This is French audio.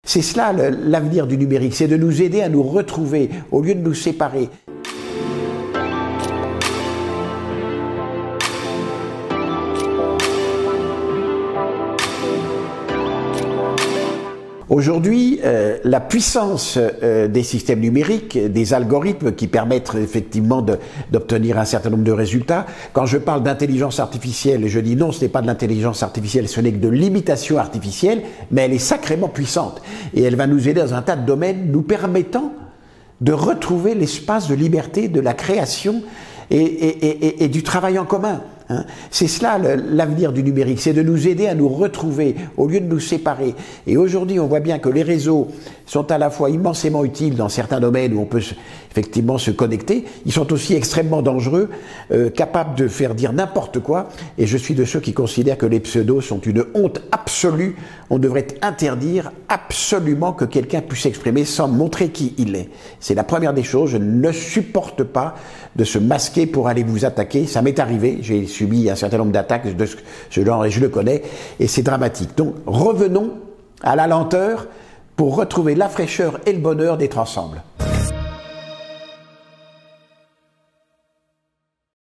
C'est cela l'avenir du numérique, c'est de nous aider à nous retrouver au lieu de nous séparer. Aujourd'hui, la puissance des systèmes numériques, des algorithmes qui permettent effectivement d'obtenir un certain nombre de résultats. Quand je parle d'intelligence artificielle, je dis non, ce n'est pas de l'intelligence artificielle, ce n'est que de l'imitation artificielle, mais elle est sacrément puissante. Et elle va nous aider dans un tas de domaines, nous permettant de retrouver l'espace de liberté, de la création et du travail en commun. C'est cela l'avenir du numérique, c'est de nous aider à nous retrouver au lieu de nous séparer. Et aujourd'hui, on voit bien que les réseaux sont à la fois immensément utiles dans certains domaines où on peut effectivement se connecter. Ils sont aussi extrêmement dangereux, capables de faire dire n'importe quoi. Et je suis de ceux qui considèrent que les pseudos sont une honte absolue. On devrait interdire absolument que quelqu'un puisse s'exprimer sans montrer qui il est. C'est la première des choses. Je ne supporte pas de se masquer pour aller vous attaquer. Ça m'est arrivé. J'ai subi un certain nombre d'attaques de ce genre et je le connais. Et c'est dramatique. Donc revenons à la lenteur pour retrouver la fraîcheur et le bonheur d'être ensemble.